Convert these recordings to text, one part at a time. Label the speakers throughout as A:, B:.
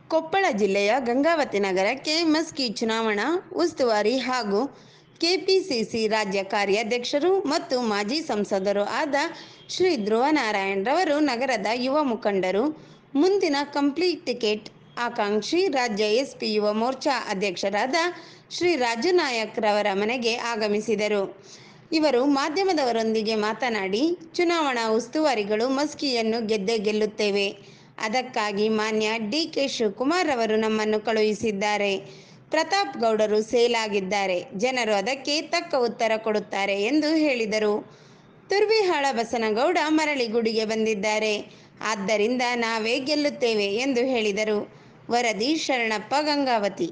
A: ಕೊಪ್ಪಳ ಜಿಲ್ಲೆಯ ಗಂಗಾವತಿ ನಗರಕ್ಕೆ ಮಸ್ಕಿ ಚುನಾವಣಾ ಉಸ್ತುವಾರಿ ಹಾಗೂ ಕೆಪಿಸಿಸಿ ರಾಜ್ಯ ಕಾರ್ಯಾಧ್ಯಕ್ಷರು ಮತ್ತು ಮಾಜಿ ಸಂಸದರು ಆದ ಶ್ರೀ ಧ್ರುವ ನಾರಾಯಣರವರು ನಗರದ ಯುವ ಮುಖಂಡರು ಮುಂದಿನ ಕಂಪ್ಲೀಟ್ ಟಿಕೆಟ್ ಆಕಾಂಕ್ಷಿ ರಾಜ್ಯ ಎಸ್ಪಿ ಯುವ ಮೋರ್ಚಾ ಅಧ್ಯಕ್ಷರಾದ ಶ್ರೀ ರಾಜು ನಾಯಕ್ ರವರ ಮನೆಗೆ ಆಗಮಿಸಿದರು. ಇವರು ಮಾಧ್ಯಮದವರೊಂದಿಗೆ ಮಾತನಾಡಿ, ಚುನಾವಣಾ ಉಸ್ತುವಾರಿಗಳು ಮಸ್ಕಿಯನ್ನು ಗೆದ್ದೇ ಗೆಲ್ಲುತ್ತೇವೆ. ಅದಕ್ಕಾಗಿ ಮಾನ್ಯ ಡಿ.ಕೆ. ಶಿವಕುಮಾರ್ ಅವರು ನಮ್ಮನ್ನು ಕಳುಹಿಸಿದ್ದಾರೆ. ಪ್ರತಾಪ್ ಗೌಡರು ಸೇಲ್ ಆಗಿದ್ದಾರೆ. ಜನರು ಅದಕ್ಕೆ ತಕ್ಕ ಉತ್ತರ ಕೊಡುತ್ತಾರೆ ಎಂದು ಹೇಳಿದರು. ತುರ್ವಿಹಾಳ ಬಸನಗೌಡ ಮರಳಿ ಗುಡಿಗೆ ಬಂದಿದ್ದಾರೆ. ಆದ್ದರಿಂದ ನಾವೇ ಗೆಲ್ಲುತ್ತೇವೆ ಎಂದು ಹೇಳಿದರು. ವರದಿ ಶರಣಪ್ಪ, ಗಂಗಾವತಿ.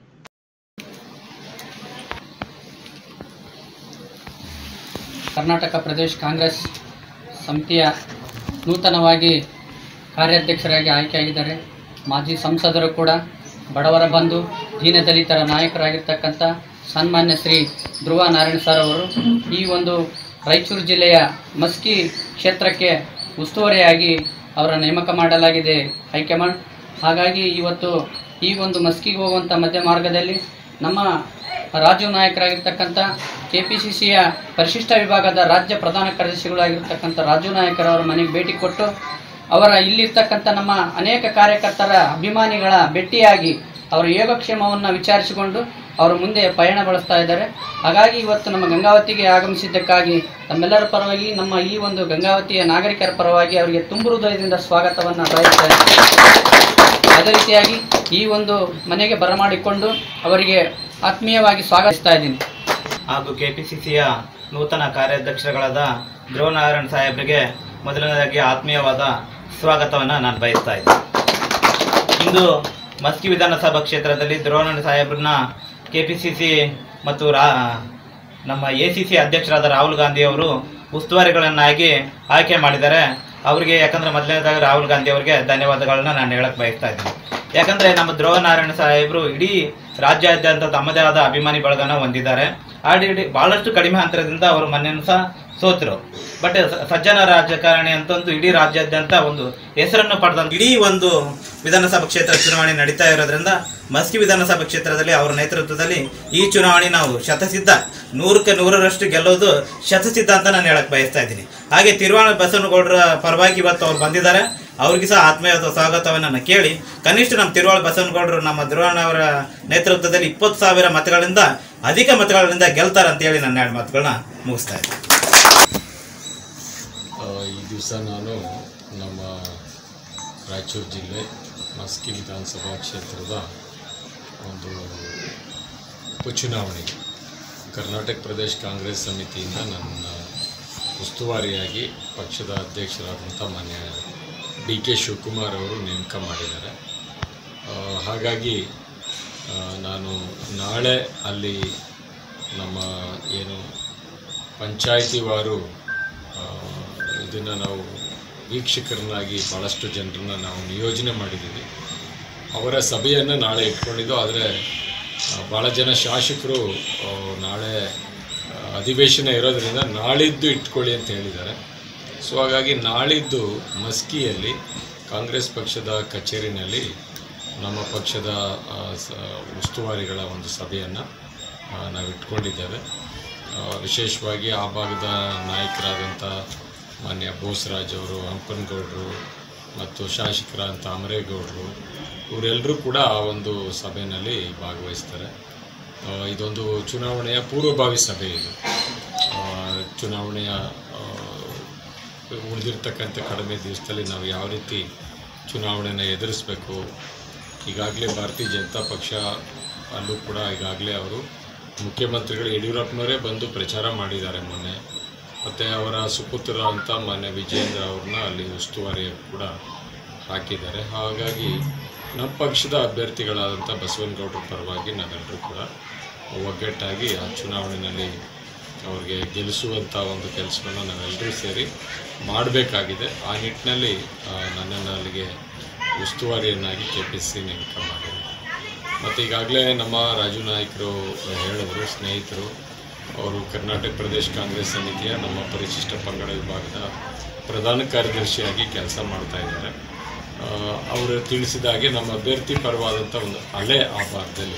B: ಕರ್ನಾಟಕ ಪ್ರದೇಶ ಕಾಂಗ್ರೆಸ್ ಸಮಿತಿಯ ನೂತನವಾಗಿ ಕಾರ್ಯಾಧ್ಯಕ್ಷರಾಗಿ ಆಯ್ಕೆಯಾಗಿದ್ದಾರೆ. ಮಾಜಿ ಸಂಸದರು ಕೂಡ ಬಡವರ ಬಂಧು, ದೀನದಲಿತರ ನಾಯಕರಾಗಿರ್ತಕ್ಕಂಥ ಸನ್ಮಾನ್ಯ ಶ್ರೀ ಧ್ರುವ ನಾರಾಯಣ ಸರ್ ಅವರು ಈ ಒಂದು ರಾಯಚೂರು ಜಿಲ್ಲೆಯ ಮಸ್ಕಿ ಕ್ಷೇತ್ರಕ್ಕೆ ಉಸ್ತುವಾರಿಯಾಗಿ ಅವರ ನೇಮಕ ಮಾಡಲಾಗಿದೆ ಹೈಕಮಾಂಡ್. ಹಾಗಾಗಿ ಇವತ್ತು ಈ ಒಂದು ಮಸ್ಕಿಗೆ ಹೋಗುವಂಥ ಮಧ್ಯ ಮಾರ್ಗದಲ್ಲಿ ನಮ್ಮ ರಾಜು ನಾಯಕರಾಗಿರ್ತಕ್ಕಂಥ ಕೆಪಿಸಿಸಿಯ ಪರಿಶಿಷ್ಟ ವಿಭಾಗದ ರಾಜ್ಯ ಪ್ರಧಾನ ಕಾರ್ಯದರ್ಶಿಗಳಾಗಿರ್ತಕ್ಕಂಥ ರಾಜು ನಾಯಕರವರ ಮನೆಗೆ ಭೇಟಿ ಕೊಟ್ಟು ಅವರ ಇಲ್ಲಿರ್ತಕ್ಕಂಥ ನಮ್ಮ ಅನೇಕ ಕಾರ್ಯಕರ್ತರ ಅಭಿಮಾನಿಗಳ ಭೇಟಿಯಾಗಿ ಅವರ ಯೋಗಕ್ಷೇಮವನ್ನು ವಿಚಾರಿಸಿಕೊಂಡು ಅವರು ಮುಂದೆ ಪಯಣ ಬಳಸ್ತಾ ಇದ್ದಾರೆ. ಹಾಗಾಗಿ ಇವತ್ತು ನಮ್ಮ ಗಂಗಾವತಿಗೆ ಆಗಮಿಸಿದ್ದಕ್ಕಾಗಿ ತಮ್ಮೆಲ್ಲರ ಪರವಾಗಿ, ನಮ್ಮ ಈ ಒಂದು ಗಂಗಾವತಿಯ ನಾಗರಿಕರ ಪರವಾಗಿ ಅವರಿಗೆ ತುಂಬು ಹೃದಯದಿಂದ ಸ್ವಾಗತವನ್ನು ಬಯಸ್ತಾ ಇದ್ದಾರೆ. ಅದೇ ರೀತಿಯಾಗಿ ಈ ಒಂದು ಮನೆಗೆ ಬರಮಾಡಿಕೊಂಡು ಅವರಿಗೆ ಆತ್ಮೀಯವಾಗಿ ಸ್ವಾಗತಿಸ್ತಾ ಇದ್ದೀನಿ.
C: ಹಾಗೂ ಕೆಪಿಸಿಸಿಯ ನೂತನ ಕಾರ್ಯಾಧ್ಯಕ್ಷರುಗಳಾದ ಧ್ರುವ ನಾರಾಯಣ್ ಸಾಹೇಬರಿಗೆ ಮೊದಲನೇದಾಗಿ ಆತ್ಮೀಯವಾದ ಸ್ವಾಗತವನ್ನು ನಾನು ಬಯಸ್ತಾ ಇದ್ದೀನಿ. ಇಂದು ಮಸ್ಕಿ ವಿಧಾನಸಭಾ ಕ್ಷೇತ್ರದಲ್ಲಿ ಧ್ರುವ ನಾರಾಯಣ್ ಸಾಹೇಬ್ರನ್ನ ಕೆಪಿಸಿಸಿ ಮತ್ತು ನಮ್ಮ ಎಸಿಸಿ ಅಧ್ಯಕ್ಷರಾದ ರಾಹುಲ್ ಗಾಂಧಿ ಅವರು ಉಸ್ತುವಾರಿಗಳನ್ನಾಗಿ ಆಯ್ಕೆ ಮಾಡಿದ್ದಾರೆ. ಅವರಿಗೆ ಯಾಕಂದರೆ ಮೊದಲನೇದಾಗಿ ರಾಹುಲ್ ಗಾಂಧಿ ಅವರಿಗೆ ಧನ್ಯವಾದಗಳನ್ನ ನಾನು ಹೇಳಕ್ಕೆ ಬಯಸ್ತಾ ಇದ್ದೀನಿ. ಯಾಕಂದರೆ ನಮ್ಮ ಧ್ರುವ ನಾರಾಯಣ ಸಾಹೇಬರು ಇಡೀ ರಾಜ್ಯಾದ್ಯಂತ ತಮ್ಮದೇ ಆದ ಅಭಿಮಾನಿ ಬಳಗನ ಹೊಂದಿದ್ದಾರೆ. ಭಾಳಷ್ಟು ಕಡಿಮೆ ಅಂತರದಿಂದ ಅವರು ಮೊನ್ನೆನೂ ಸಹ ಸೋತರು. ಬಟ್ ಸಜ್ಜನ ರಾಜಕಾರಣಿ ಅಂತಂದು ಇಡೀ ರಾಜ್ಯಾದ್ಯಂತ ಒಂದು ಹೆಸರನ್ನು ಪಡೆದಂತ ಇಡೀ ಒಂದು ವಿಧಾನಸಭಾ ಕ್ಷೇತ್ರ ಚುನಾವಣೆ ನಡೀತಾ ಇರೋದ್ರಿಂದ ಮಸ್ಕಿ ವಿಧಾನಸಭಾ ಕ್ಷೇತ್ರದಲ್ಲಿ ಅವರ ನೇತೃತ್ವದಲ್ಲಿ ಈ ಚುನಾವಣೆ ನಾವು ಶತಸಿದ್ಧ 100ಕ್ಕೆ 100ರಷ್ಟು ಗೆಲ್ಲೋದು ಶತಸಿದ್ಧ ಅಂತ ನಾನು ಹೇಳಕ್ಕೆ ಬಯಸ್ತಾ ಇದ್ದೀನಿ. ಹಾಗೆ ತಿರುವಾಣ ಬಸವನಗೌಡರ ಪರವಾಗಿ ಇವತ್ತು ಅವ್ರು ಬಂದಿದ್ದಾರೆ. ಅವ್ರಿಗೆ ಸಹ ಆತ್ಮೀಯವಾದ ಸ್ವಾಗತವನ್ನು ಕೇಳಿ, ಕನಿಷ್ಠ ನಮ್ಮ ತಿರುವಾಳ ಬಸವನಗೌಡರು ನಮ್ಮ ಧ್ರುವಣ್ಣವರ ನೇತೃತ್ವದಲ್ಲಿ 20,000 ಮತಗಳಿಂದ ಅಧಿಕ ಮತಗಳಿಂದ ಗೆಲ್ತಾರೆ ಅಂತೇಳಿ ನನ್ನ 2 ಮಾತುಗಳನ್ನ ಮುಗಿಸ್ತಾ ಇದ್ದೀನಿ.
D: ಈ ದಿವಸ ನಾನು ನಮ್ಮ ರಾಯಚೂರು ಜಿಲ್ಲೆ ಮಸ್ಕಿ ವಿಧಾನಸಭಾ ಕ್ಷೇತ್ರದ ಒಂದು ಉಪಚುನಾವಣೆಗೆ ಕರ್ನಾಟಕ ಪ್ರದೇಶ ಕಾಂಗ್ರೆಸ್ ಸಮಿತಿಯಿಂದ ನನ್ನ ಉಸ್ತುವಾರಿಯಾಗಿ ಪಕ್ಷದ ಅಧ್ಯಕ್ಷರಾದಂಥ ಮಾನ್ಯ ಡಿ.ಕೆ. ಶಿವಕುಮಾರ್ ಅವರು ನೇಮಕ ಮಾಡಿದ್ದಾರೆ. ಹಾಗಾಗಿ ನಾನು ನಾಳೆ ಅಲ್ಲಿ ನಮ್ಮ ಏನು ಪಂಚಾಯಿತಿವಾರು ಇದನ್ನು ನಾವು ವೀಕ್ಷಕರನ್ನಾಗಿ ಭಾಳಷ್ಟು ಜನರನ್ನ ನಾವು ನಿಯೋಜನೆ ಮಾಡಿದ್ದೀವಿ. ಅವರ ಸಭೆಯನ್ನು ನಾಳೆ ಇಟ್ಕೊಂಡಿದ್ದು. ಆದರೆ ಭಾಳ ಜನ ಶಾಸಕರು ನಾಳೆ ಅಧಿವೇಶನ ಇರೋದರಿಂದ ನಾಳಿದ್ದು ಇಟ್ಕೊಳ್ಳಿ ಅಂತ ಹೇಳಿದ್ದಾರೆ. ಸೊ ಹಾಗಾಗಿ ನಾಳಿದ್ದು ಮಸ್ಕಿಯಲ್ಲಿ ಕಾಂಗ್ರೆಸ್ ಪಕ್ಷದ ಕಚೇರಿನಲ್ಲಿ ನಮ್ಮ ಪಕ್ಷದ ಉಸ್ತುವಾರಿಗಳ ಒಂದು ಸಭೆಯನ್ನು ನಾವು ಇಟ್ಕೊಂಡಿದ್ದೇವೆ. ವಿಶೇಷವಾಗಿ ಆ ಭಾಗದ ನಾಯಕರಾದಂಥ ಮಾನ್ಯ ಬೋಸರಾಜ್ ಅವರು, ಹಂಪನಗೌಡರು ಮತ್ತು ಶಾಸಕರಾದಂಥ ಅಮರೇಗೌಡರು ಇವರೆಲ್ಲರೂ ಕೂಡ ಆ ಒಂದು ಸಭೆಯಲ್ಲಿ ಭಾಗವಹಿಸ್ತಾರೆ. ಇದೊಂದು ಚುನಾವಣೆಯ ಪೂರ್ವಭಾವಿ ಸಭೆ. ಇದು ಚುನಾವಣೆಯ ಉಳಿದಿರ್ತಕ್ಕಂಥ ಕಡಿಮೆ ದಿವಸದಲ್ಲಿ ನಾವು ಯಾವ ರೀತಿ ಚುನಾವಣೆಯನ್ನು ಎದುರಿಸಬೇಕು. ಈಗಾಗಲೇ ಭಾರತೀಯ ಜನತಾ ಪಕ್ಷ ಅಲ್ಲೂ ಕೂಡ ಈಗಾಗಲೇ ಅವರು ಮುಖ್ಯಮಂತ್ರಿಗಳು ಯಡಿಯೂರಪ್ಪನವರೇ ಬಂದು ಪ್ರಚಾರ ಮಾಡಿದ್ದಾರೆ ಮೊನ್ನೆ. ಮತ್ತು ಅವರ ಸುಪುತ್ರ ಅಂತ ಮಾನ್ಯ ವಿಜಯೇಂದ್ರ ಅವ್ರನ್ನ ಅಲ್ಲಿ ಉಸ್ತುವಾರಿ ಕೂಡ ಹಾಕಿದ್ದಾರೆ. ಹಾಗಾಗಿ ನಮ್ಮ ಪಕ್ಷದ ಅಭ್ಯರ್ಥಿಗಳಾದಂಥ ಬಸವನಗೌಡರ ಪರವಾಗಿ ನಾವೆಲ್ಲರೂ ಕೂಡ ಒಗ್ಗಟ್ಟಾಗಿ ಆ ಚುನಾವಣೆಯಲ್ಲಿ ಅವ್ರಿಗೆ ಗೆಲ್ಲಿಸುವಂಥ ಒಂದು ಕೆಲಸವನ್ನು ನಾವೆಲ್ಲರೂ ಸೇರಿ ಮಾಡಬೇಕಾಗಿದೆ. ಆ ನಿಟ್ಟಿನಲ್ಲಿ ನನ್ನನ್ನು ಅಲ್ಲಿಗೆ ಉಸ್ತುವಾರಿಯನ್ನಾಗಿ ಕೆಪಿಸಿಸಿ ನೇಮಕ ಮಾಡಿದೆ. ಮತ್ತು ಈಗಾಗಲೇ ನಮ್ಮ ರಾಜು ನಾಯಕರು ಹೇಳಿದ್ರು, ಸ್ನೇಹಿತರು ಅವರು ಕರ್ನಾಟಕ ಪ್ರದೇಶ ಕಾಂಗ್ರೆಸ್ ಸಮಿತಿಯ ನಮ್ಮ ಪರಿಶಿಷ್ಟ ಪಂಗಡ ವಿಭಾಗದ ಪ್ರಧಾನ ಕಾರ್ಯದರ್ಶಿಯಾಗಿ ಕೆಲಸ ಮಾಡ್ತಾ ಇದ್ದಾರೆ. ಅವರು ತಿಳಿಸಿದ ಹಾಗೆ ನಮ್ಮ ಅಭ್ಯರ್ಥಿ ಪರವಾದಂಥ ಒಂದು ಅಲೆ ಆ ಭಾಗದಲ್ಲಿ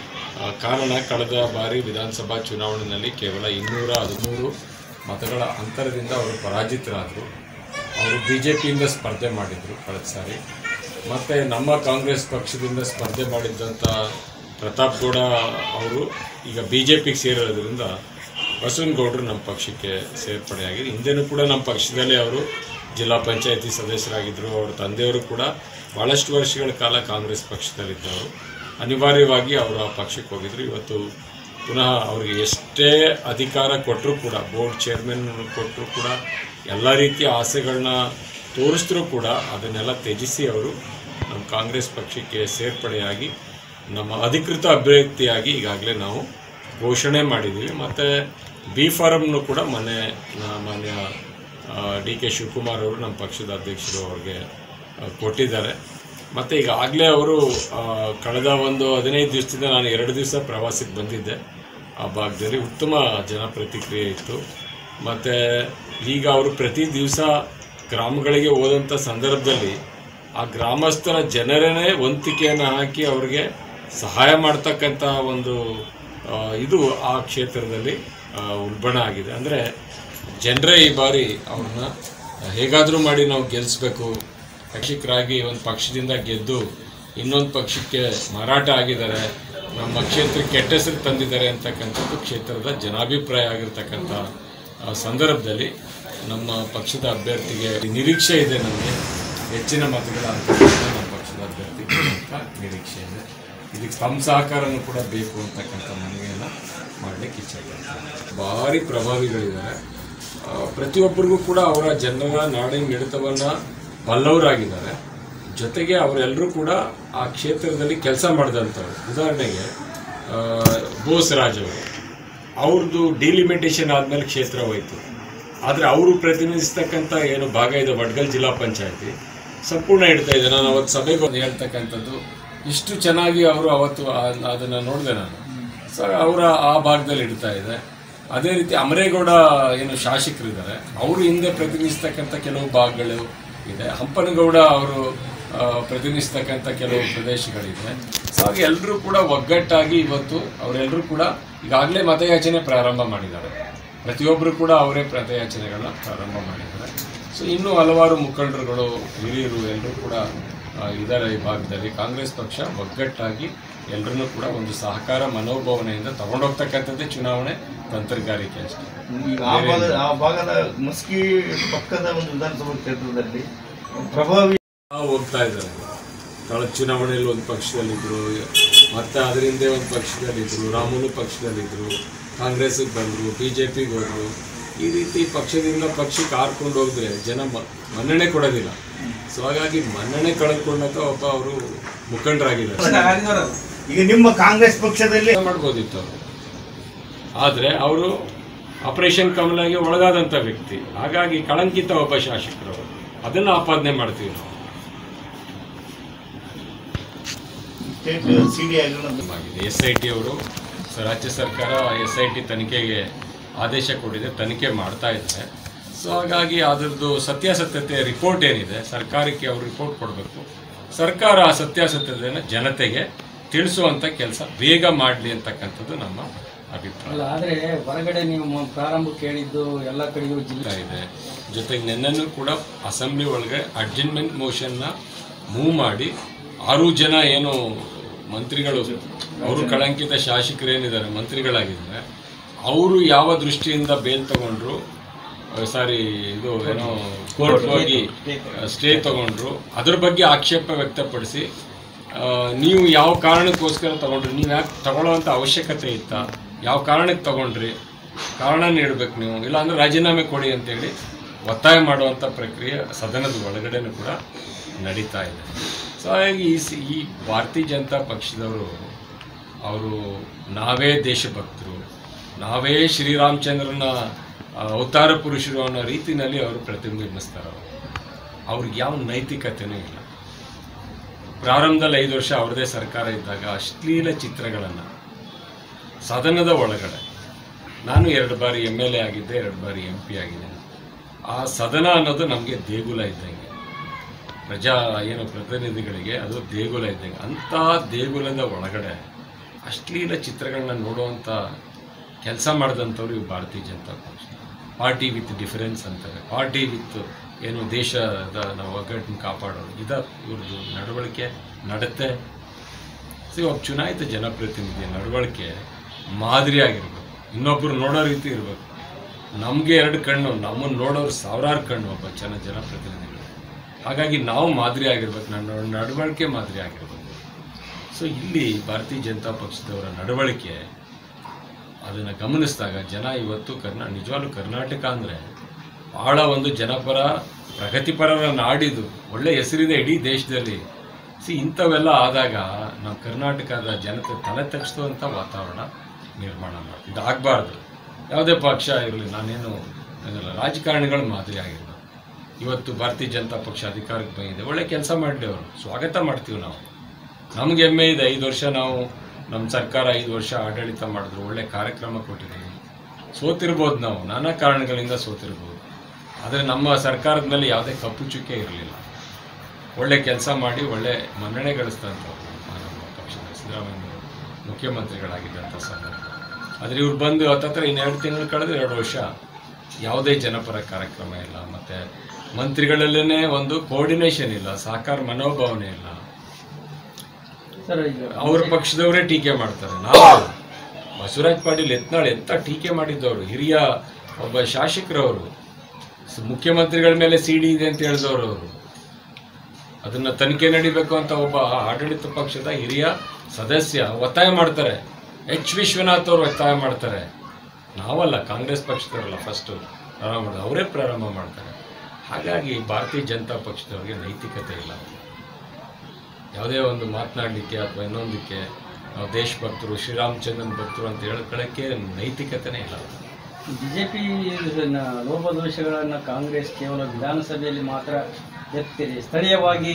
D: ಕಾರಣ ಕಳೆದ ಬಾರಿ ವಿಧಾನಸಭಾ ಚುನಾವಣೆಯಲ್ಲಿ ಕೇವಲ 213 ಮತಗಳ ಅಂತರದಿಂದ ಅವರು ಪರಾಜಿತರಾದರು. ಅವರು BJPಯಿಂದ ಸ್ಪರ್ಧೆ ಮಾಡಿದರು ಕಳೆದ ಸಾರಿ. ಮತ್ತು ನಮ್ಮ ಕಾಂಗ್ರೆಸ್ ಪಕ್ಷದಿಂದ ಸ್ಪರ್ಧೆ ಮಾಡಿದ್ದಂಥ ಪ್ರತಾಪ್ ಗೌಡ ಅವರು ಈಗ BJPಗೆ ಸೇರಿರೋದ್ರಿಂದ ಬಸವನಗೌಡರು ನಮ್ಮ ಪಕ್ಷಕ್ಕೆ ಸೇರ್ಪಡೆಯಾಗಿದೆ. ಹಿಂದೆನೂ ಕೂಡ ನಮ್ಮ ಪಕ್ಷದಲ್ಲೇ ಅವರು ಜಿಲ್ಲಾ ಪಂಚಾಯತಿ ಸದಸ್ಯರಾಗಿದ್ದರು. ಅವರ ತಂದೆಯವರು ಕೂಡ ಭಾಳಷ್ಟು ವರ್ಷಗಳ ಕಾಲ ಕಾಂಗ್ರೆಸ್ ಪಕ್ಷದಲ್ಲಿದ್ದವರು. ಅನಿವಾರ್ಯವಾಗಿ ಅವರು ಆ ಪಕ್ಷಕ್ಕೆ ಹೋಗಿದ್ರು. ಇವತ್ತು ಪುನಃ ಅವರಿಗೆ ಎಷ್ಟೇ ಅಧಿಕಾರ ಕೊಟ್ಟರೂ ಕೂಡ, ಬೋರ್ಡ್ ಚೇರ್ಮನ್ ಕೊಟ್ಟರೂ ಕೂಡ, ಎಲ್ಲ ರೀತಿಯ ಆಸೆಗಳನ್ನ ತೋರಿಸಿದ್ರೂ ಕೂಡ ಅದನ್ನೆಲ್ಲ ತ್ಯಜಿಸಿ ಅವರು ನಮ್ಮ ಕಾಂಗ್ರೆಸ್ ಪಕ್ಷಕ್ಕೆ ಸೇರ್ಪಡೆಯಾಗಿ ನಮ್ಮ ಅಧಿಕೃತ ಅಭ್ಯರ್ಥಿಯಾಗಿ ಈಗಾಗಲೇ ನಾವು ಘೋಷಣೆ ಮಾಡಿದ್ದೀವಿ. ಮತ್ತು ಬಿ ಫಾರಮ್ನು ಕೂಡ ಮಾನ್ಯ DK ಶಿವಕುಮಾರ್ ಅವರು ನಮ್ಮ ಪಕ್ಷದ ಅಧ್ಯಕ್ಷರು ಅವ್ರಿಗೆ ಕೊಟ್ಟಿದ್ದಾರೆ. ಮತ್ತು ಈಗಾಗಲೇ ಅವರು ಕಳೆದ ಒಂದು 15 ದಿವಸದಿಂದ ನಾನು 2 ದಿವಸ ಪ್ರವಾಸಕ್ಕೆ ಬಂದಿದ್ದೆ. ಆ ಭಾಗದಲ್ಲಿ ಉತ್ತಮ ಜನಪ್ರತಿಕ್ರಿಯೆ ಇತ್ತು. ಮತ್ತು ಈಗ ಅವರು ಪ್ರತಿ ದಿವಸ ಗ್ರಾಮಗಳಿಗೆ ಹೋದಂಥ ಸಂದರ್ಭದಲ್ಲಿ ಆ ಗ್ರಾಮಸ್ಥರ ಜನರೇ ವಂತಿಕೆಯನ್ನು ಹಾಕಿ ಅವ್ರಿಗೆ ಸಹಾಯ ಮಾಡ್ತಕ್ಕಂಥ ಒಂದು ಇದು ಆ ಕ್ಷೇತ್ರದಲ್ಲಿ ಉಲ್ಬಣ ಆಗಿದೆ. ಅಂದರೆ ಜನರೇ ಈ ಬಾರಿ ಅವ್ರನ್ನ ಹೇಗಾದರೂ ಮಾಡಿ ನಾವು ಗೆಲ್ಲಿಸ್ಬೇಕು, ಪಕ್ಷಿಕರಾಗಿ ಒಂದು ಪಕ್ಷದಿಂದ ಗೆದ್ದು ಇನ್ನೊಂದು ಪಕ್ಷಕ್ಕೆ ಮಾರಾಟ ಆಗಿದ್ದಾರೆ, ನಮ್ಮ ಕ್ಷೇತ್ರಕ್ಕೆ ಕೆಟ್ಟ ಹೆಸರು ತಂದಿದ್ದಾರೆ ಅಂತಕ್ಕಂಥದ್ದು ಕ್ಷೇತ್ರದ ಜನಾಭಿಪ್ರಾಯ ಆಗಿರ್ತಕ್ಕಂಥ ಸಂದರ್ಭದಲ್ಲಿ ನಮ್ಮ ಪಕ್ಷದ ಅಭ್ಯರ್ಥಿಗೆ ನಿರೀಕ್ಷೆ ಇದೆ. ನಮಗೆ ಹೆಚ್ಚಿನ ಮತಗಳ ಅಂತಕ್ಕಂಥ ನಮ್ಮ ಪಕ್ಷದ ಅಭ್ಯರ್ಥಿಗೆ ಅಂತ ನಿರೀಕ್ಷೆ ಇದೆ. ಇದಕ್ಕೆ ತಮ್ಮ ಸಹಕಾರನೂ ಕೂಡ ಬೇಕು ಅಂತಕ್ಕಂಥ ಮನವಿಯನ್ನು ಮಾಡಲಿಕ್ಕೆ ಇಚ್ಛೆಪಡ್ತಾರೆ. ಭಾರಿ ಪ್ರಭಾವಿಗಳಿದ್ದಾರೆ. ಪ್ರತಿಯೊಬ್ಬರಿಗೂ ಕೂಡ ಅವರ ಜನರ ನಾಡಿನ ಮಿಡಿತವನ್ನು ಬಲ್ಲವರಾಗಿದ್ದಾರೆ. ಜೊತೆಗೆ ಅವರೆಲ್ಲರೂ ಕೂಡ ಆ ಕ್ಷೇತ್ರದಲ್ಲಿ ಕೆಲಸ ಮಾಡಿದಂಥವ್ರು. ಉದಾಹರಣೆಗೆ ಬೋಸರಾಜ್ ಅವರು, ಅವ್ರದ್ದು ಡಿಲಿಮಿಟೇಷನ್ ಆದಮೇಲೆ ಕ್ಷೇತ್ರ ಹೋಯಿತು. ಆದರೆ ಅವರು ಪ್ರತಿನಿಧಿಸ್ತಕ್ಕಂಥ ಏನು ಭಾಗ ಇದೆ ವಡ್ಗಲ್ ಜಿಲ್ಲಾ ಪಂಚಾಯತಿ ಸಂಪೂರ್ಣ ಇಡ್ತಾ ಇದೆ. ನಾನು ಅವತ್ತು ಸಭೆಗೆ ಒಂದು ಹೇಳ್ತಕ್ಕಂಥದ್ದು ಇಷ್ಟು ಚೆನ್ನಾಗಿ ಅವರು ಅವತ್ತು ಅದನ್ನು ನೋಡಿದೆ ನಾನು. ಸೊ ಅವರ ಆ ಭಾಗದಲ್ಲಿ ಇಡ್ತಾ ಇದೆ. ಅದೇ ರೀತಿ ಅಮರೇಗೌಡ ಏನು ಶಾಸಕರಿದ್ದಾರೆ, ಅವರು ಹಿಂದೆ ಪ್ರತಿನಿಧಿಸ್ತಕ್ಕಂಥ ಕೆಲವು ಭಾಗಗಳು ಇದೆ. ಹಂಪನಗೌಡ ಅವರು ಪ್ರತಿನಿಧಿಸ್ತಕ್ಕಂಥ ಕೆಲವು ಪ್ರದೇಶಗಳಿದೆ. ಸೊ ಹಾಗೆ ಎಲ್ಲರೂ ಕೂಡ ಒಗ್ಗಟ್ಟಾಗಿ ಇವತ್ತು ಅವರೆಲ್ಲರೂ ಕೂಡ ಈಗಾಗಲೇ ಮತಯಾಚನೆ ಪ್ರಾರಂಭ ಮಾಡಿದ್ದಾರೆ. ಪ್ರತಿಯೊಬ್ಬರು ಕೂಡ ಅವರೇ ಮತಯಾಚನೆಗಳನ್ನ ಪ್ರಾರಂಭ ಮಾಡಿದ್ದಾರೆ. ಸೊ ಇನ್ನೂ ಹಲವಾರು ಮುಖಂಡರುಗಳು, ಹಿರಿಯರು ಎಲ್ಲರೂ ಕೂಡ ಇದ್ದಾರೆ ಈ ಭಾಗದಲ್ಲಿ. ಕಾಂಗ್ರೆಸ್ ಪಕ್ಷ ಒಗ್ಗಟ್ಟಾಗಿ ಎಲ್ಲರನ್ನೂ ಕೂಡ ಒಂದು ಸಹಕಾರ ಮನೋಭಾವನೆಯಿಂದ ತಗೊಂಡೋಗ್ತಕ್ಕಂಥದ್ದೇ ಚುನಾವಣೆ ತಂತ್ರಗಾರಿಕೆ ಅಷ್ಟೇ.
C: ಆ ಭಾಗದ ಮಸ್ಕಿ ಪಕ್ಕದ ಒಂದು ವಿಧಾನಸಭಾ ಕ್ಷೇತ್ರದಲ್ಲಿ ಪ್ರಭಾವಿ
D: ಹೋಗ್ತಾ ಇದ್ದಾರೆ. ಕಳೆದ ಚುನಾವಣೆಯಲ್ಲಿ ಒಂದು ಪಕ್ಷದಲ್ಲಿದ್ದರು, ಮತ್ತು ಅದರಿಂದ ಒಂದು ಪಕ್ಷದಲ್ಲಿದ್ದರು, ರಾಮುಲು ಪಕ್ಷದಲ್ಲಿದ್ದರು, ಕಾಂಗ್ರೆಸ್ಗೆ ಬಂದರು, BJPಗೆ ಹೋದರು. ಈ ರೀತಿ ಪಕ್ಷದಿಂದ ಪಕ್ಷಕ್ಕೆ ಹಾರ್ಕೊಂಡು ಹೋಗಿದ್ರೆ ಜನ ಮನ್ನಣೆ ಕೊಡೋದಿಲ್ಲ. ಸೊ ಹಾಗಾಗಿ ಮನ್ನಣೆ ಕಳೆದುಕೊಂಡಂತ ಒಬ್ಬ ಅವರು ಮುಖಂಡರಾಗಿದ್ದಾರೆ.
C: ಈಗ ನಿಮ್ಮ ಕಾಂಗ್ರೆಸ್ ಪಕ್ಷದಲ್ಲಿ
D: ಮಾಡ್ಬೋದಿತ್ತು ಅವರು, ಆದರೆ ಅವರು ಆಪರೇಷನ್ ಕಮಲಗೆ ಒಳಗಾದಂಥ ವ್ಯಕ್ತಿ. ಹಾಗಾಗಿ ಕಳಂಕಿತ ಒಬ್ಬ ಶಾಸಕರು, ಅದನ್ನು ಆಪಾದನೆ ಮಾಡ್ತೀವಿ ನಾವು. SIT ಅವರು ರಾಜ್ಯ ಸರ್ಕಾರ SIT ತನಿಖೆಗೆ ಆದೇಶ ಕೊಟ್ಟಿದೆ, ತನಿಖೆ ಮಾಡ್ತಾ ಇದ್ದಾರೆ. ಸೊ ಹಾಗಾಗಿ ಅದರದ್ದು ಸತ್ಯಾಸತ್ಯತೆ ರಿಪೋರ್ಟ್ ಏನಿದೆ ಸರ್ಕಾರಕ್ಕೆ ಅವರು ರಿಪೋರ್ಟ್ ಕೊಡಬೇಕು. ಸರ್ಕಾರ ಆ ಸತ್ಯಾಸತ್ಯತೆಯನ್ನು ಜನತೆಗೆ ತಿಳಿಸುವಂಥ ಕೆಲಸ ಬೇಗ ಮಾಡಲಿ ಅಂತಕ್ಕಂಥದ್ದು ನಮ್ಮ ಅಭಿಪ್ರಾಯ.
B: ಆದರೆ ಹೊರಗಡೆ ನೀವು ಪ್ರಾರಂಭ ಕೇಳಿದ್ದು ಎಲ್ಲ ಕಡೆಯೂ ಜಿಲ್ಲಾ
D: ಇದೆ. ಜೊತೆಗೆ ನಿನ್ನೆನೂ ಕೂಡ ಅಸೆಂಬ್ಲಿ ಒಳಗೆ ಅಡ್ಜರ್ನ್ಮೆಂಟ್ ಮೋಷನ್ನ ಮೂವ್ ಮಾಡಿ 6 ಜನ ಏನು ಮಂತ್ರಿಗಳು, ಅವರು ಕಳಂಕಿತ ಶಾಸಕರೇನಿದ್ದಾರೆ ಮಂತ್ರಿಗಳಾಗಿದ್ದಾರೆ, ಅವರು ಯಾವ ದೃಷ್ಟಿಯಿಂದ ಬೇಲ್ ತಗೊಂಡ್ರು, ಇದು ಏನೋ ಕೋರ್ಟ್ ಹೋಗಿ ಸ್ಟೇ ತಗೊಂಡ್ರು, ಅದ್ರ ಬಗ್ಗೆ ಆಕ್ಷೇಪ ವ್ಯಕ್ತಪಡಿಸಿ ನೀವು ಯಾವ ಕಾರಣಕ್ಕೋಸ್ಕರ ತಗೊಂಡ್ರಿ, ನೀವು ಯಾಕೆ ತಗೊಳ್ಳೋವಂಥ ಅವಶ್ಯಕತೆ ಇತ್ತಾ, ಯಾವ ಕಾರಣಕ್ಕೆ ತಗೊಂಡ್ರಿ, ಕಾರಣ ನೀಡಬೇಕು ನೀವು, ಇಲ್ಲಾಂದ್ರೆ ರಾಜೀನಾಮೆ ಕೊಡಿ ಅಂತೇಳಿ ಒತ್ತಾಯ ಮಾಡುವಂಥ ಪ್ರಕ್ರಿಯೆ ಸದನದ ಒಳಗಡೆನೂ ಕೂಡ ನಡೀತಾ ಇದೆ. ಸೊ ಹಾಗಾಗಿ ಈ ಭಾರತೀಯ ಜನತಾ ಪಕ್ಷದವರು ಅವರು ನಾವೇ ದೇಶಭಕ್ತರು, ನಾವೇ ಶ್ರೀರಾಮಚಂದ್ರನ ಅವತಾರ ಪುರುಷರು ಅನ್ನೋ ರೀತಿಯಲ್ಲಿ ಅವರು ಪ್ರತಿಬಿಂಬಿಸ್ತಾರೆ. ಅವ್ರಿಗೆ ಯಾವ ನೈತಿಕತೆಯೂ ಇಲ್ಲ. ಪ್ರಾರಂಭದಲ್ಲಿ 5 ವರ್ಷ ಅವ್ರದೇ ಸರ್ಕಾರ ಇದ್ದಾಗ ಅಶ್ಲೀಲ ಚಿತ್ರಗಳನ್ನು ಸದನದ ಒಳಗಡೆ, ನಾನು 2 ಬಾರಿ MLA ಆಗಿದ್ದೆ, 2 ಬಾರಿ MP ಆಗಿದ್ದೇನೆ. ಆ ಸದನ ಅನ್ನೋದು ನಮಗೆ ದೇಗುಲ ಇದ್ದಂಗೆ. ಪ್ರತಿನಿಧಿಗಳಿಗೆ ಅದು ದೇಗುಲ ಇದ್ದಂಗೆ. ಅಂಥ ದೇಗುಲದ ಒಳಗಡೆ ಅಶ್ಲೀಲ ಚಿತ್ರಗಳನ್ನ ನೋಡುವಂಥ ಕೆಲಸ ಮಾಡಿದಂಥವ್ರು ಇವು Bharatiya Janata Paksha. Party with difference ಅಂತಾರೆ, ಪಾರ್ಟಿ ವಿತ್ ಏನು ದೇಶದ ನಾವು ಒಗ್ಗಟ್ಟನ್ನು ಕಾಪಾಡೋದು, ಇವ್ರದ್ದು ನಡವಳಿಕೆ ನಡತೆ. ಒಬ್ಬ ಚುನಾಯಿತ ಜನಪ್ರತಿನಿಧಿಯ ನಡವಳಿಕೆ ಮಾದರಿಯಾಗಿರ್ಬೇಕು, ಇನ್ನೊಬ್ಬರು ನೋಡೋ ರೀತಿ ಇರಬೇಕು. ನಮಗೆ 2 ಕಣ್ಣು, ನಮ್ಮನ್ನು ನೋಡೋರು 1000 ಕಣ್ಣು ಒಬ್ಬ ಜನಪ್ರತಿನಿಧಿಗಳು. ಹಾಗಾಗಿ ನಾವು ಮಾದರಿ ಆಗಿರ್ಬೇಕು, ನನ್ನ ನಡವಳಿಕೆ ಮಾದರಿ ಆಗಿರ್ಬೇಕು. ಸೊ ಇಲ್ಲಿ ಭಾರತೀಯ ಜನತಾ ಪಕ್ಷದವರ ನಡವಳಿಕೆ ಅದನ್ನು ಗಮನಿಸಿದಾಗ ಜನ ಇವತ್ತು ನಿಜವಾಗ್ಲೂ ಕರ್ನಾಟಕ ಅಂದರೆ ಭಾಳ ಒಂದು ಜನಪರ ಪ್ರಗತಿಪರರ ನಾಡಿದು, ಒಳ್ಳೆ ಹೆಸರಿದೆ ಇಡೀ ದೇಶದಲ್ಲಿ. ಇಂಥವೆಲ್ಲ ಆದಾಗ ನಾವು ಕರ್ನಾಟಕದ ಜನತೆ ತಲೆ ತಗ್ಗಿಸುವಂಥ ವಾತಾವರಣ ನಿರ್ಮಾಣ ಮಾಡಿ ಇದಾಗಬಾರ್ದು. ಯಾವುದೇ ಪಕ್ಷ ಇರಲಿ, ನಾನೇನು ಅದಲ್ಲ, ರಾಜಕಾರಣಿಗಳು ಮಾದರಿ ಆಗಿರೋದು. ಇವತ್ತು ಭಾರತೀಯ ಜನತಾ ಪಕ್ಷ ಅಧಿಕಾರಕ್ಕೆ ಬಂದಿದೆ, ಒಳ್ಳೆ ಕೆಲಸ ಮಾಡಲಿ, ಅವರು ಸ್ವಾಗತ ಮಾಡ್ತೀವಿ ನಾವು. ನಮ್ಗೆ ಹೆಮ್ಮೆ ಇದೆ, 5 ವರ್ಷ ನಾವು ನಮ್ಮ ಸರ್ಕಾರ 5 ವರ್ಷ ಆಡಳಿತ ಮಾಡಿದ್ರು, ಒಳ್ಳೆ ಕಾರ್ಯಕ್ರಮ ಕೊಟ್ಟಿದ್ದೀವಿ. ಸೋತಿರ್ಬೋದು, ನಾವು ನಾನಾ ಕಾರಣಗಳಿಂದ ಸೋತಿರ್ಬೋದು, ಆದರೆ ನಮ್ಮ ಸರ್ಕಾರದ ಮೇಲೆ ಯಾವುದೇ ಕಪ್ಪು ಚುಕ್ಕೆ ಇರಲಿಲ್ಲ. ಒಳ್ಳೆ ಕೆಲಸ ಮಾಡಿ ಒಳ್ಳೆ ಮನ್ನಣೆ ಗಳಿಸಿದಂಥವ್ರು ನಮ್ಮ ಪಕ್ಷದ ಸಿದ್ದರಾಮಯ್ಯ ಮುಖ್ಯಮಂತ್ರಿಗಳಾಗಿದ್ದಂಥ ಸಂದರ್ಭ. ಆದರೆ ಇವ್ರು ಬಂದು ಹತ್ತತ್ರ 2 ತಿಂಗಳು ಕಳೆದು 2 ವರ್ಷ ಯಾವುದೇ ಜನಪರ ಕಾರ್ಯಕ್ರಮ ಇಲ್ಲ, ಮತ್ತು ಮಂತ್ರಿಗಳಲ್ಲೇ ಒಂದು ಕೋಆರ್ಡಿನೇಷನ್ ಇಲ್ಲ, ಸಹಕಾರ ಮನೋಭಾವನೆ ಇಲ್ಲ. ಅವ್ರ ಪಕ್ಷದವರೇ ಟೀಕೆ ಮಾಡ್ತಾರೆ. ನಾವು ಬಸವರಾಜ ಪಾಟೀಲ್ ಯತ್ನಾಳ್ ಎಂತ ಟೀಕೆ ಮಾಡಿದ್ದವರು, ಹಿರಿಯ ಒಬ್ಬ ಶಾಸಕರವರು, ಮುಖ್ಯಮಂತ್ರಿಗಳ ಮೇಲೆ ಸಿಡಿ ಇದೆ ಅಂತ ಹೇಳಿದವರು ಅವರು. ಅದನ್ನ ತನಿಖೆ ನಡಿಬೇಕು ಅಂತ ಒಬ್ಬ ಆಡಳಿತ ಪಕ್ಷದ ಹಿರಿಯ ಸದಸ್ಯ ಒತ್ತಾಯ ಮಾಡ್ತಾರೆ. ಎಚ್ ವಿಶ್ವನಾಥ್ ಅವರು ಒತ್ತಾಯ ಮಾಡ್ತಾರೆ. ನಾವಲ್ಲ, ಕಾಂಗ್ರೆಸ್ ಪಕ್ಷದವರಲ್ಲ ಫಸ್ಟು ಪ್ರಾರಂಭ ಮಾಡೋದು, ಅವರೇ ಪ್ರಾರಂಭ ಮಾಡ್ತಾರೆ. ಹಾಗಾಗಿ ಭಾರತೀಯ ಜನತಾ ಪಕ್ಷದವ್ರಿಗೆ ನೈತಿಕತೆ ಇಲ್ಲ. ಯಾವುದೇ ಒಂದು ಮಾತನಾಡಲಿಕ್ಕೆ ಅಥವಾ ಇನ್ನೊಂದಕ್ಕೆ ನಾವು ದೇಶಭಕ್ತರು, ಶ್ರೀರಾಮಚಂದ್ರನ್ ಭಕ್ತರು ಅಂತ ಹೇಳ್ಕೊಳ್ಳೋಕ್ಕೆ ನೈತಿಕತೆನೇ ಇಲ್ಲ.
B: ಬಿಜೆಪಿ ಲೋಪದೋಷಗಳನ್ನು ಕಾಂಗ್ರೆಸ್ ಕೇವಲ ವಿಧಾನಸಭೆಯಲ್ಲಿ ಮಾತ್ರ ಎತ್ತಿರಿ, ಸ್ಥಳೀಯವಾಗಿ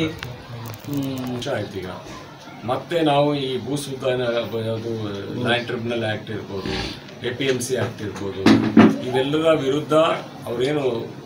D: ಆಯ್ತು. ಈಗ ಮತ್ತೆ ನಾವು ಈ ಭೂ ಸುಧಾರಣೆ, ಯಾವುದು ಲ್ಯಾಂಡ್ ಟ್ರಿಬ್ಯುನಲ್ ಆ್ಯಕ್ಟ್ ಇರ್ಬೋದು, APMC ಆ್ಯಕ್ಟ್ ಇರ್ಬೋದು, ಇವೆಲ್ಲರ ವಿರುದ್ಧ ಅವರೇನು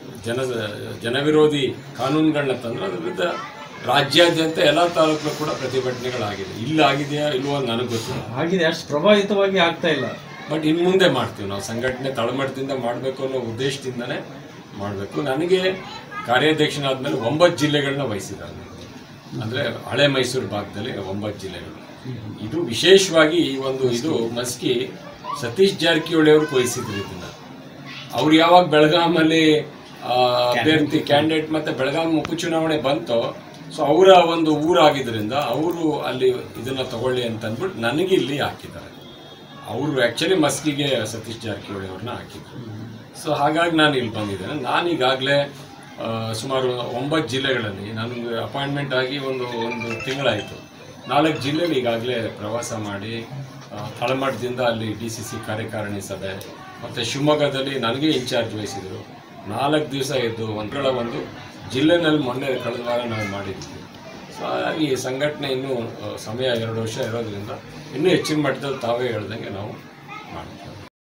D: ಜನವಿರೋಧಿ ಕಾನೂನುಗಳನ್ನ ತಂದ್ರೆ ಅದ್ರ ವಿರುದ್ಧ ರಾಜ್ಯಾದ್ಯಂತ ಎಲ್ಲ ತಾಲೂಕು ಕೂಡ ಪ್ರತಿಭಟನೆಗಳಾಗಿದೆ. ಇಲ್ಲಿ ಆಗಿದೆಯಾ ಇಲ್ವೋ ನನಗೆ ಗೊತ್ತಿಲ್ಲ.
B: ಆಗಿದೆ, ಅಷ್ಟು ಪ್ರಭಾವಿತವಾಗಿ ಆಗ್ತಾ ಇಲ್ಲ.
D: ಬಟ್ ಇನ್ನು ಮುಂದೆ ಮಾಡ್ತೀವಿ ನಾವು. ಸಂಘಟನೆ ತಳಮಟ್ಟದಿಂದ ಮಾಡಬೇಕು ಅನ್ನೋ ಉದ್ದೇಶದಿಂದನೇ ಮಾಡಬೇಕು. ನನಗೆ ಕಾರ್ಯಾಧ್ಯಕ್ಷನಾದ್ಮೇಲೆ 9 ಜಿಲ್ಲೆಗಳನ್ನ ವಹಿಸಿದ್ದಾರೆ. ಅಂದರೆ ಹಳೆ ಮೈಸೂರು ಭಾಗದಲ್ಲಿ 9 ಜಿಲ್ಲೆಗಳು. ಇದು ವಿಶೇಷವಾಗಿ ಇದು ಮಸ್ಕಿ ಸತೀಶ್ ಜಾರಕಿಹೊಳಿ ಅವ್ರಿಗೆ ವಹಿಸಿದ್ರು ಇದನ್ನ. ಅವ್ರು ಯಾವಾಗ ಬೆಳಗಾಮಲ್ಲಿ ಅಭ್ಯರ್ಥಿ ಕ್ಯಾಂಡಿಡೇಟ್ ಮತ್ತೆ ಬೆಳಗಾವಿ ಉಪಚುನಾವಣೆ ಬಂತೋ, ಸೊ ಅವರ ಒಂದು ಊರಾಗಿದ್ದರಿಂದ ಅವರು ಅಲ್ಲಿ ಇದನ್ನ ತಗೊಳ್ಳಿ ಅಂತ ಅಂದ್ಬಿಟ್ಟು ನನಗೆ ಇಲ್ಲಿ ಹಾಕಿದ್ದಾರೆ. ಅವರು ಆ್ಯಕ್ಚುಲಿ ಮಸ್ಕಿಗೆ ಸತೀಶ್ ಜಾರಕಿಹೊಳಿ ಅವ್ರನ್ನ ಹಾಕಿದ್ರು. ಸೊ ಹಾಗಾಗಿ ನಾನು ಇಲ್ಲಿ ಬಂದಿದ್ದೇನೆ. ನಾನೀಗಾಗಲೇ ಸುಮಾರು 9 ಜಿಲ್ಲೆಗಳಲ್ಲಿ ನನಗೆ ಅಪಾಯಿಂಟ್ಮೆಂಟ್ ಆಗಿ ಒಂದು ತಿಂಗಳಾಯಿತು. 4 ಜಿಲ್ಲೆಯಲ್ಲಿ ಈಗಾಗಲೇ ಪ್ರವಾಸ ಮಾಡಿ ತಳಮಟ್ಟದಿಂದ ಅಲ್ಲಿ DCC ಕಾರ್ಯಕಾರಿಣಿ ಸಭೆ, ಮತ್ತು ಶಿವಮೊಗ್ಗದಲ್ಲಿ ನನಗೆ ಇನ್ಚಾರ್ಜ್ ವಹಿಸಿದರು. 4 ದಿವಸ ಇದ್ದು ಒಂದು ಜಿಲ್ಲೆನಲ್ಲಿ ಮೊನ್ನೆ ಕಳೆದ ವಾರ ನಾವು ಮಾಡಿದ್ವಿ. ಸೊ ಹಾಗಾಗಿ ಸಂಘಟನೆ ಇನ್ನೂ ಸಮಯ 2 ವರ್ಷ ಇರೋದ್ರಿಂದ ಇನ್ನೂ ಹೆಚ್ಚಿನ ಮಟ್ಟದಲ್ಲಿ ತಾವೇ ಹೇಳ್ದಂಗೆ ನಾವು ಮಾಡ್ತೀವಿ.